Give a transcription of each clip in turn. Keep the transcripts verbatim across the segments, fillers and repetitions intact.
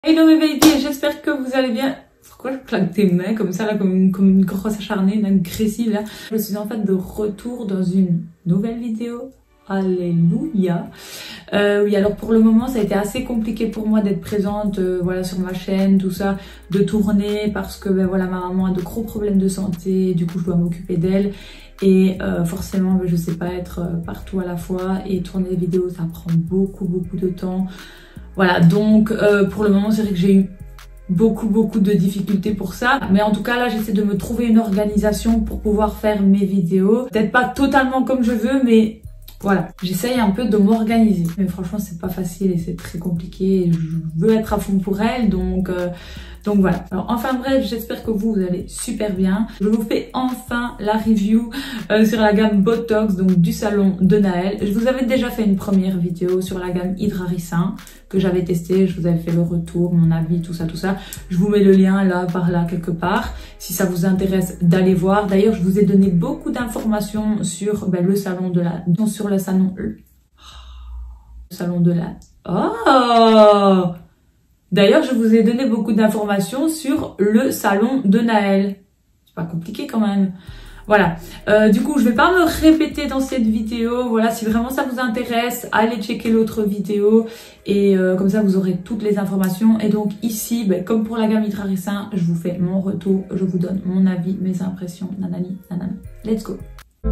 Hello mes babies, j'espère que vous allez bien. Pourquoi je claque tes mains comme ça là, comme une, comme une grosse acharnée, une agressive là? Je suis en fait de retour dans une nouvelle vidéo. Alléluia. Euh, oui, alors pour le moment ça a été assez compliqué pour moi d'être présente euh, voilà, sur ma chaîne, tout ça, de tourner parce que ben, voilà, ma maman a de gros problèmes de santé, du coup je dois m'occuper d'elle. Et euh, forcément, ben, je sais pas être euh, partout à la fois et tourner des vidéos, ça prend beaucoup beaucoup de temps. Voilà, donc euh, pour le moment, c'est vrai que j'ai eu beaucoup beaucoup de difficultés pour ça. Mais en tout cas, là, j'essaie de me trouver une organisation pour pouvoir faire mes vidéos. Peut-être pas totalement comme je veux, mais voilà, j'essaye un peu de m'organiser. Mais franchement, c'est pas facile et c'est très compliqué. Je veux être à fond pour elle, donc... Euh, Donc voilà, alors enfin bref, j'espère que vous, vous allez super bien. Je vous fais enfin la review euh, sur la gamme Botox, donc du salon de Naël. Je vous avais déjà fait une première vidéo sur la gamme Hydraricin que j'avais testé, je vous avais fait le retour, mon avis, tout ça, tout ça. Je vous mets le lien là, par là, quelque part, si ça vous intéresse d'aller voir. D'ailleurs, je vous ai donné beaucoup d'informations sur ben, le salon de la... sur le salon... Le salon de la... Oh! D'ailleurs, je vous ai donné beaucoup d'informations sur le salon de Naël. C'est pas compliqué quand même. Voilà. Euh, du coup, je vais pas me répéter dans cette vidéo. Voilà, si vraiment ça vous intéresse, allez checker l'autre vidéo. Et euh, comme ça, vous aurez toutes les informations. Et donc ici, ben, comme pour la gamme Hydraricin, je vous fais mon retour. Je vous donne mon avis, mes impressions. Nanani, nanana. Let's go.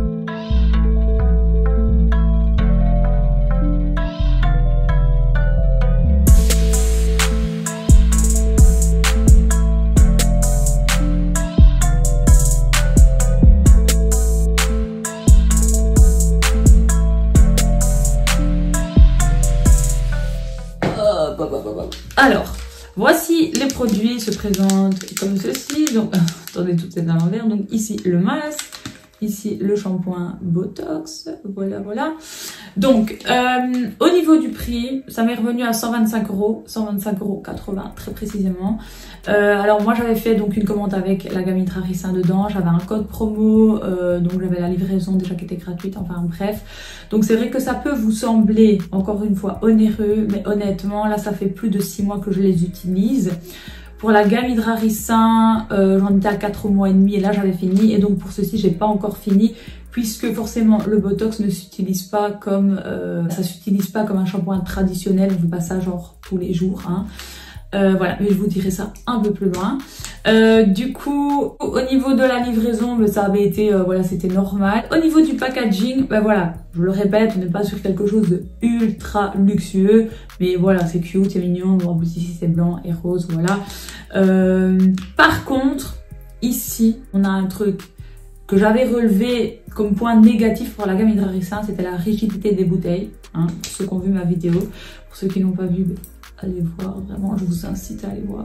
Alors, voici les produits se présentent comme ceci. Donc, attendez, tout est à l'envers. Donc ici le masque, ici le shampoing Botox. Voilà, voilà. Donc, euh, au niveau du prix, ça m'est revenu à cent vingt-cinq euros, cent vingt-cinq euros quatre-vingts très précisément. Euh, alors moi j'avais fait donc une commande avec la gamme Hydraricin dedans, j'avais un code promo, euh, donc j'avais la livraison déjà qui était gratuite, enfin bref. Donc c'est vrai que ça peut vous sembler encore une fois onéreux, mais honnêtement là ça fait plus de six mois que je les utilise. Pour la gamme Hydraricin, euh, j'en étais à quatre mois et demi et là j'avais fini, et donc pour ceci j'ai pas encore fini puisque forcément le Botox ne s'utilise pas comme euh, ça s'utilise pas comme un shampoing traditionnel, on fait pas ça genre tous les jours, hein. Euh, voilà, mais je vous dirai ça un peu plus loin. Euh, du coup, au niveau de la livraison, ben, ça avait été, euh, voilà, c'était normal. Au niveau du packaging, ben voilà, je le répète, on n'est pas sur quelque chose de ultra luxueux, mais voilà, c'est cute, c'est mignon. Bon, en plus ici c'est blanc et rose, voilà. Euh, par contre, ici, on a un truc que j'avais relevé comme point négatif pour la gamme Hydraricin, c'était la rigidité des bouteilles. Hein, pour ceux qui ont vu ma vidéo, pour ceux qui n'ont pas vu, ben, allez voir, vraiment, je vous incite à aller voir.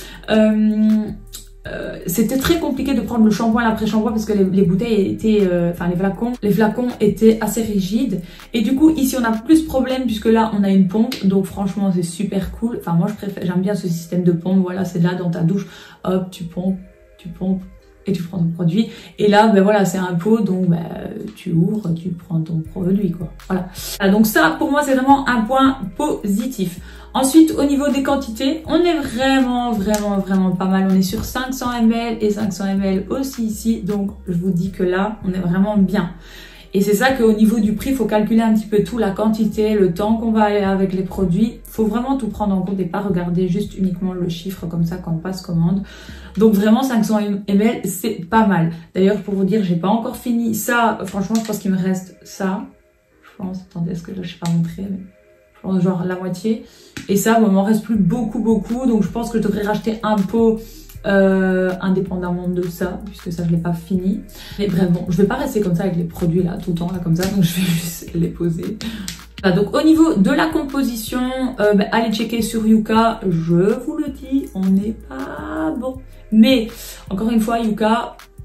Euh, euh, C'était très compliqué de prendre le shampoing et l'après-shampoing parce que les, les bouteilles étaient, euh, enfin les flacons, les flacons étaient assez rigides. Et du coup, ici on a plus de problème puisque là on a une pompe, donc franchement c'est super cool. Enfin moi je préfère, j'aime bien ce système de pompe. Voilà, c'est là dans ta douche, hop, tu pompes, tu pompes. Et tu prends ton produit, et là ben voilà, c'est un pot, donc ben, tu ouvres, tu prends ton produit, quoi. Voilà. Alors, donc ça pour moi c'est vraiment un point positif. Ensuite, au niveau des quantités, on est vraiment vraiment vraiment pas mal, on est sur cinq cents millilitres et cinq cents millilitres aussi ici, donc je vous dis que là on est vraiment bien. Et c'est ça qu'au niveau du prix, il faut calculer un petit peu tout, la quantité, le temps qu'on va aller avec les produits. Il faut vraiment tout prendre en compte et pas regarder juste uniquement le chiffre comme ça quand on passe commande. Donc vraiment cinq cents millilitres, c'est pas mal. D'ailleurs, pour vous dire, j'ai pas encore fini ça. Franchement, je pense qu'il me reste ça. Je pense, attendez, est-ce que je ne sais pas montrer, mais je pense genre la moitié. Et ça, bon, il m'en reste plus beaucoup, beaucoup. Donc je pense que je devrais racheter un pot Euh, indépendamment de ça, puisque ça je l'ai pas fini. Mais bref, bon, je vais pas rester comme ça avec les produits là tout le temps là comme ça, donc je vais juste les poser. Voilà, donc au niveau de la composition, euh, bah, allez checker sur Yuka, je vous le dis, on n'est pas bon. Mais encore une fois, Yuka,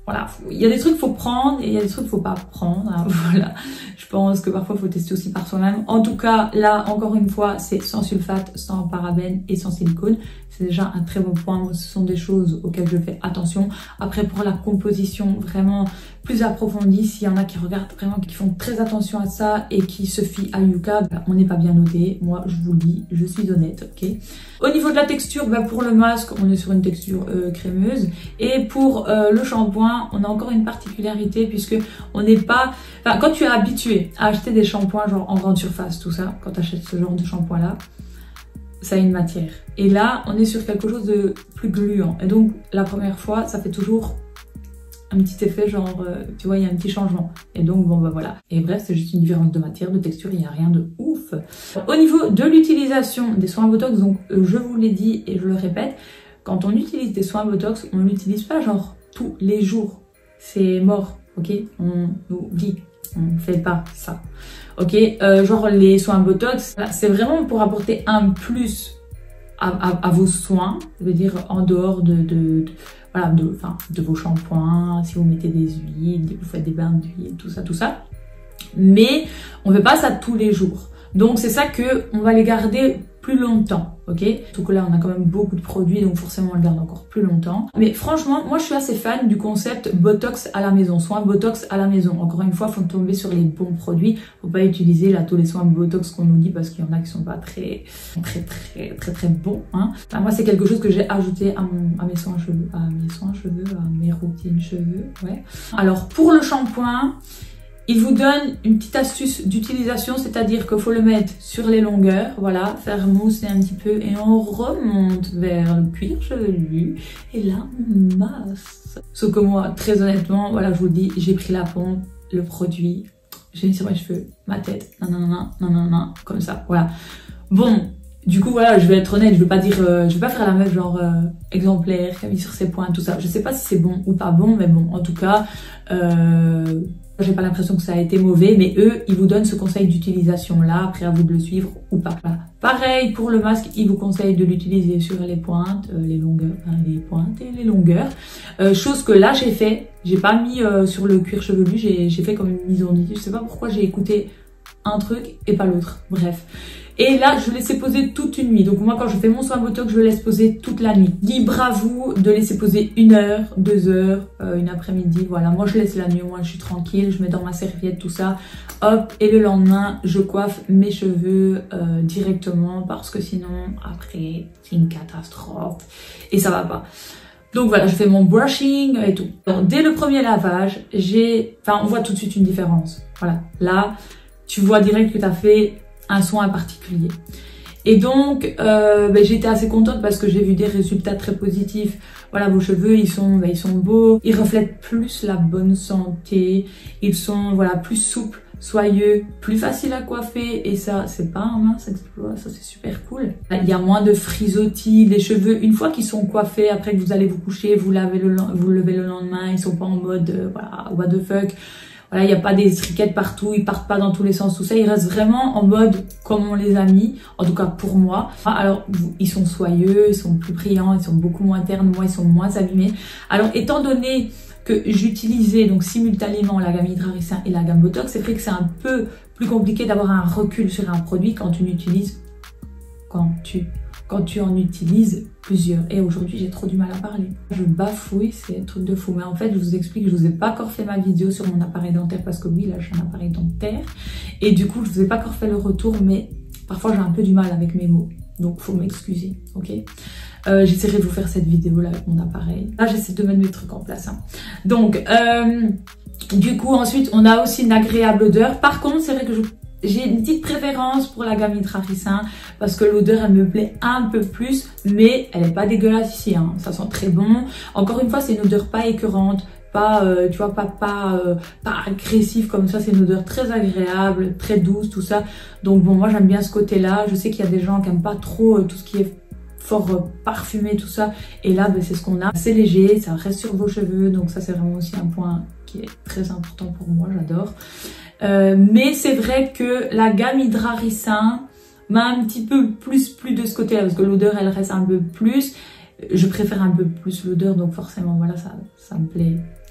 voilà, il y a des trucs qu'il faut prendre et il y a des trucs qu'il faut pas prendre. Hein, voilà, je pense que parfois il faut tester aussi par soi-même. En tout cas, là, encore une fois, c'est sans sulfate, sans parabènes et sans silicone. C'est déjà un très bon point. Moi, ce sont des choses auxquelles je fais attention. Après, pour la composition vraiment plus approfondie, s'il y en a qui regardent vraiment, qui font très attention à ça et qui se fient à Yuka, bah, on n'est pas bien noté. Moi, je vous le dis, je suis honnête, ok. Au niveau de la texture, bah, pour le masque, on est sur une texture euh, crémeuse. Et pour euh, le shampoing, on a encore une particularité puisque on n'est pas... Enfin, quand tu es habitué à acheter des shampoings genre en grande surface, tout ça, quand tu achètes ce genre de shampoing-là, ça a une matière. Et là, on est sur quelque chose de plus gluant. Et donc, la première fois, ça fait toujours un petit effet genre, euh, tu vois, il y a un petit changement. Et donc, bon, bah voilà. Et bref, c'est juste une différence de matière, de texture, il n'y a rien de ouf. Au niveau de l'utilisation des soins Botox, donc, euh, je vous l'ai dit et je le répète, quand on utilise des soins Botox, on l'utilise pas genre tous les jours. C'est mort, ok? On oublie, on ne fait pas ça. Ok, euh, genre les soins Botox, c'est vraiment pour apporter un plus à, à, à vos soins, je veux dire en dehors de, de, de voilà, de, enfin, de vos shampoings, si vous mettez des huiles, vous faites des bains d'huile, tout ça, tout ça. Mais on ne fait pas ça tous les jours. Donc c'est ça que on va les garder plus longtemps, ok? Surtout que là on a quand même beaucoup de produits, donc forcément on le garde encore plus longtemps. Mais franchement, moi je suis assez fan du concept Botox à la maison, soins Botox à la maison. Encore une fois, faut tomber sur les bons produits, faut pas utiliser là tous les soins Botox qu'on nous dit parce qu'il y en a qui sont pas très très très très très bons. Hein. Enfin, moi c'est quelque chose que j'ai ajouté à, mon, à mes soins cheveux, à mes soins cheveux, à mes routines cheveux, ouais. Alors pour le shampoing, il vous donne une petite astuce d'utilisation, c'est-à-dire qu'il faut le mettre sur les longueurs, voilà, faire mousser un petit peu et on remonte vers le cuir chevelu et là on masse. Sauf que moi, très honnêtement, voilà, je vous le dis, j'ai pris la pompe, le produit, j'ai mis sur mes cheveux, ma tête, nanana, nanana, comme ça, voilà. Bon, du coup, voilà, je vais être honnête, je vais pas dire, euh, je vais pas faire la meuf genre euh, exemplaire, qui a mis sur ses points, tout ça. Je sais pas si c'est bon ou pas bon, mais bon, en tout cas, euh, j'ai pas l'impression que ça a été mauvais, mais eux, ils vous donnent ce conseil d'utilisation là, après à vous de le suivre ou pas. Voilà. Pareil pour le masque, ils vous conseillent de l'utiliser sur les pointes, euh, les longueurs, enfin, les pointes et les longueurs. Euh, chose que là j'ai fait, j'ai pas mis euh, sur le cuir chevelu, j'ai fait comme une mise en dit. Je sais pas pourquoi j'ai écouté un truc et pas l'autre. Bref. Et là, je laissais poser toute une nuit. Donc moi, quand je fais mon soin Botox, je le laisse poser toute la nuit. Libre à vous de laisser poser une heure, deux heures, euh, une après-midi. Voilà, moi je laisse la nuit, moi je suis tranquille, je mets dans ma serviette tout ça. Hop, et le lendemain, je coiffe mes cheveux euh, directement parce que sinon, après, c'est une catastrophe et ça va pas. Donc voilà, je fais mon brushing et tout. Alors, dès le premier lavage, j'ai, enfin, on voit tout de suite une différence. Voilà, là, tu vois direct que tu as fait un soin particulier. Et donc, euh, ben, j'étais assez contente parce que j'ai vu des résultats très positifs. Voilà, vos cheveux, ils sont, ben, ils sont beaux, ils reflètent plus la bonne santé, ils sont, voilà, plus souples, soyeux, plus faciles à coiffer. Et ça, c'est pas un mince exploit, ça c'est super cool. Il y a moins de frisottis, les cheveux, une fois qu'ils sont coiffés, après que vous allez vous coucher, vous lavez le, vous levez le lendemain, ils sont pas en mode, euh, voilà, what the fuck. Voilà, il n'y a pas des striquettes partout, ils partent pas dans tous les sens, tout ça. Ils restent vraiment en mode comme on les a mis, en tout cas pour moi. Alors, ils sont soyeux, ils sont plus brillants, ils sont beaucoup moins ternes, moi, ils sont moins abîmés. Alors, étant donné que j'utilisais donc simultanément la gamme Hydraricin et la gamme Botox, c'est vrai que c'est un peu plus compliqué d'avoir un recul sur un produit quand tu l'utilises, quand tu... quand tu en utilises plusieurs. Et aujourd'hui, j'ai trop du mal à parler. Je bafouille, c'est un truc de fou. Mais en fait, je vous explique, je vous ai pas encore fait ma vidéo sur mon appareil dentaire parce que oui, là, j'ai un appareil dentaire. Et du coup, je vous ai pas encore fait le retour, mais parfois, j'ai un peu du mal avec mes mots. Donc, faut m'excuser, ok? euh, J'essaierai de vous faire cette vidéo-là avec mon appareil. Là, j'essaie de mettre mes trucs en place. Hein. Donc, euh, du coup, ensuite, on a aussi une agréable odeur. Par contre, c'est vrai que je... j'ai une petite préférence pour la gamme Hydraricin parce que l'odeur elle me plaît un peu plus, mais elle est pas dégueulasse ici, hein. Ça sent très bon. Encore une fois, c'est une odeur pas écœurante, pas euh, tu vois pas pas euh, pas agressive comme ça. C'est une odeur très agréable, très douce, tout ça. Donc bon, moi j'aime bien ce côté-là. Je sais qu'il y a des gens qui aiment pas trop euh, tout ce qui est fort euh, parfumé, tout ça. Et là, ben, c'est ce qu'on a. C'est léger, ça reste sur vos cheveux, donc ça c'est vraiment aussi un point qui est très important pour moi. J'adore. Euh, mais c'est vrai que la gamme Hydraricin m'a un petit peu plus plu de ce côté-là parce que l'odeur elle reste un peu plus. Je préfère un peu plus l'odeur, donc forcément voilà, ça, ça me plaît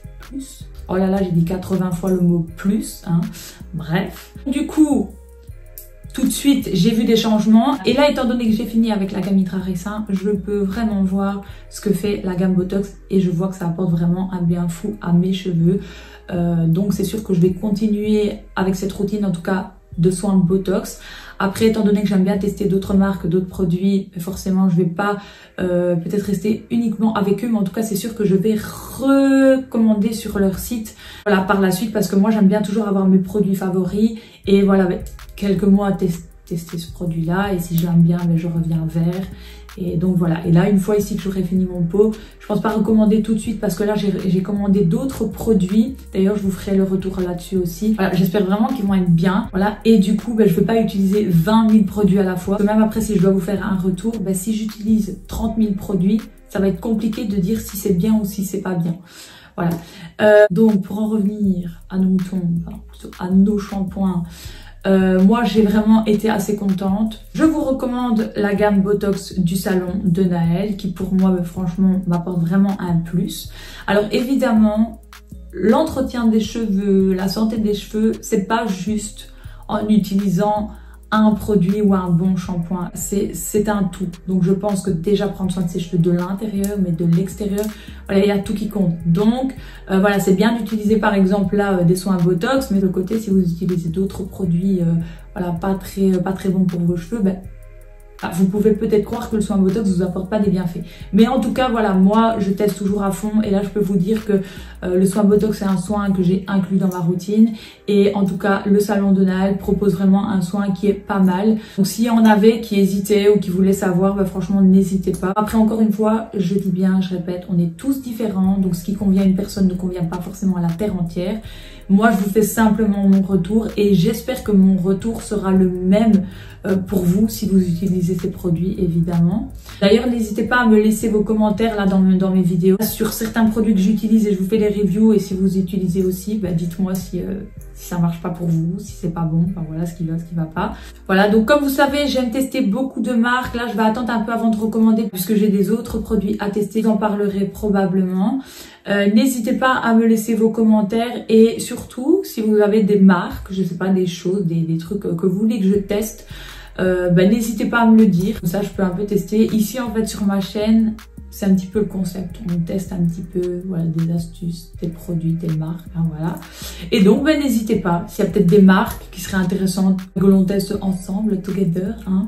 plus. Oh là là, j'ai dit quatre-vingts fois le mot plus, hein. Bref. Du coup, tout de suite, j'ai vu des changements. Et là, étant donné que j'ai fini avec la gamme Hidraressin, je peux vraiment voir ce que fait la gamme Botox. Et je vois que ça apporte vraiment un bien fou à mes cheveux. Euh, donc, c'est sûr que je vais continuer avec cette routine, en tout cas, de soins de Botox. Après, étant donné que j'aime bien tester d'autres marques, d'autres produits, forcément, je vais pas euh, peut-être rester uniquement avec eux, mais en tout cas, c'est sûr que je vais recommander sur leur site, voilà, par la suite, parce que moi, j'aime bien toujours avoir mes produits favoris. Et voilà, ben, quelques mois à tester tester ce produit-là, et si j'aime bien, ben, je reviens vers. Et donc voilà, et là une fois ici que j'aurai fini mon pot, je pense pas recommander tout de suite parce que là j'ai commandé d'autres produits. D'ailleurs je vous ferai le retour là-dessus aussi. Voilà, j'espère vraiment qu'ils vont être bien. Voilà, et du coup ben, je ne vais pas utiliser vingt mille produits à la fois. Même après si je dois vous faire un retour, ben, si j'utilise trente mille produits, ça va être compliqué de dire si c'est bien ou si c'est pas bien. Voilà, euh, donc pour en revenir à nos moutons, enfin, plutôt à nos shampoings, Euh, moi j'ai vraiment été assez contente. Je vous recommande la gamme Botox du salon de Naël qui pour moi bah, franchement m'apporte vraiment un plus. Alors évidemment l'entretien des cheveux, la santé des cheveux, c'est pas juste en utilisant un produit ou un bon shampoing, c'est un tout. Donc je pense que déjà prendre soin de ses cheveux de l'intérieur mais de l'extérieur, voilà, il y a tout qui compte. Donc euh, voilà, c'est bien d'utiliser par exemple là euh, des soins Botox, mais de l'autre côté si vous utilisez d'autres produits euh, voilà, pas très, pas très bons pour vos cheveux, ben, vous pouvez peut-être croire que le soin Botox ne vous apporte pas des bienfaits. Mais en tout cas, voilà, moi, je teste toujours à fond. Et là, je peux vous dire que euh, le soin Botox, c'est un soin que j'ai inclus dans ma routine. Et en tout cas, le salon de Naël propose vraiment un soin qui est pas mal. Donc, s'il y en avait qui hésitaient ou qui voulaient savoir, bah, franchement, n'hésitez pas. Après, encore une fois, je dis bien, je répète, on est tous différents. Donc, ce qui convient à une personne ne convient pas forcément à la terre entière. Moi, je vous fais simplement mon retour et j'espère que mon retour sera le même euh, pour vous si vous utilisez ces produits, évidemment. D'ailleurs, n'hésitez pas à me laisser vos commentaires là dans, dans mes vidéos sur certains produits que j'utilise et je vous fais les reviews. Et si vous utilisez aussi, bah, dites-moi si, euh, si ça marche pas pour vous, si c'est pas bon, enfin voilà, ce qui va, ce qui va pas. Voilà, donc comme vous savez, j'aime tester beaucoup de marques. Là, je vais attendre un peu avant de recommander puisque j'ai des autres produits à tester. J'en parlerai probablement. Euh, n'hésitez pas à me laisser vos commentaires et surtout si vous avez des marques, je sais pas, des choses, des, des trucs que vous voulez que je teste, euh, bah, n'hésitez pas à me le dire, comme ça je peux un peu tester. Ici en fait sur ma chaîne, c'est un petit peu le concept, on teste un petit peu voilà, des astuces, des produits, des marques, hein, voilà. Et donc bah, n'hésitez pas, s'il y a peut-être des marques qui seraient intéressantes que l'on teste ensemble, together, hein.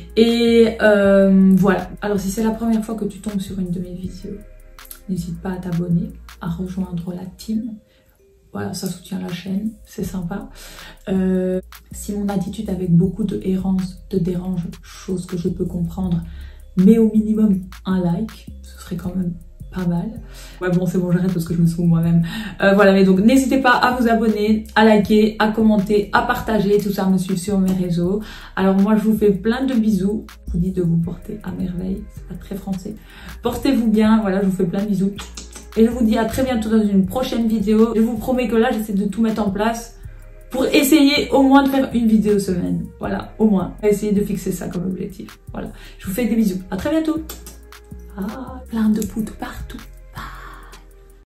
Et euh, voilà, alors si c'est la première fois que tu tombes sur une de mes vidéos, n'hésite pas à t'abonner, à rejoindre la team. Voilà, ça soutient la chaîne, c'est sympa. Euh, si mon attitude avec beaucoup de errance te dérange, chose que je peux comprendre, mais au minimum un like, ce serait quand même pas mal. Ouais bon c'est bon, j'arrête parce que je me souviens moi-même. Euh, voilà, mais donc n'hésitez pas à vous abonner, à liker, à commenter, à partager, tout ça, me suivre sur mes réseaux. Alors moi je vous fais plein de bisous. Je vous dis de vous porter à merveille, c'est pas très français. Portez-vous bien, voilà, je vous fais plein de bisous. Et je vous dis à très bientôt dans une prochaine vidéo. Je vous promets que là j'essaie de tout mettre en place pour essayer au moins de faire une vidéo semaine. Voilà, au moins. On va essayer de fixer ça comme objectif. Voilà, je vous fais des bisous. À très bientôt. Ah, plein de poudre partout.